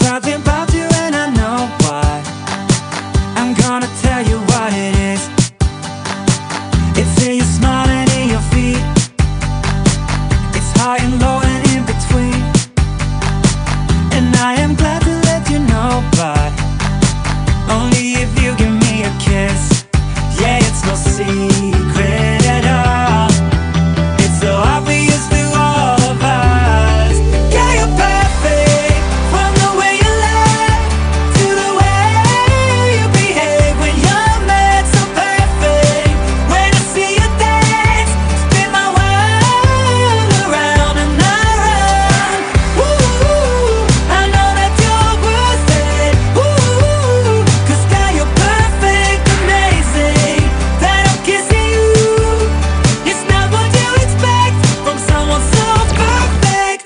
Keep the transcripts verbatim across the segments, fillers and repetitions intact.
something about you and I know why. I'm gonna tell you what it is. It's in your smile and in your feet. It's high and low and in between. And I am glad to let you know, but only if you give me a kiss. Yeah, it's no secret at all. It's so obvious to all of us. Yeah, you're perfect, from the way you laugh to the way you behave when you're mad. So perfect, when I see you dance, spin my world around and around. Ooh, I know that you're worth it. Ooh, 'cause girl, you're perfect, amazing. That I'm kissing you, it's not what you expect from someone so perfect.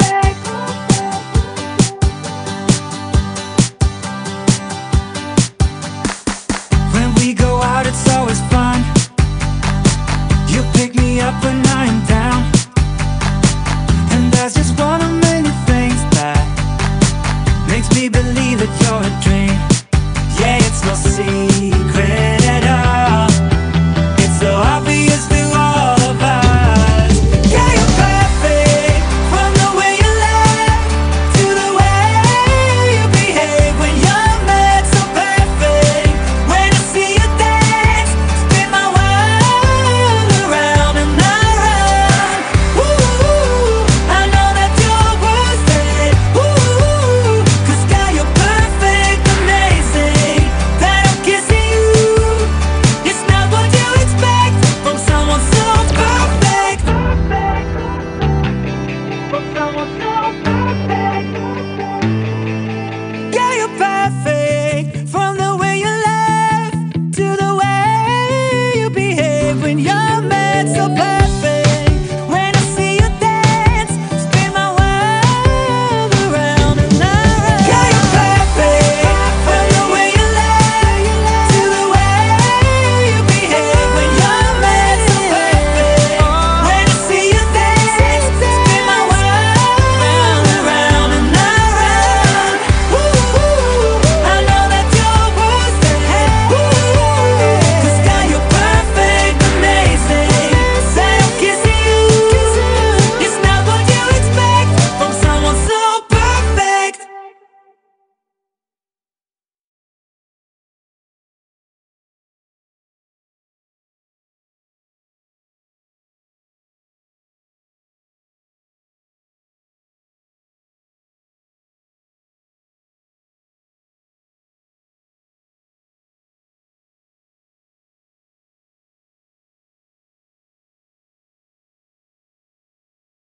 When we go out, it's always fun. You pick me up when I am down, and that's just one of many things that makes me believe that you're a dream. Yeah, it's no secret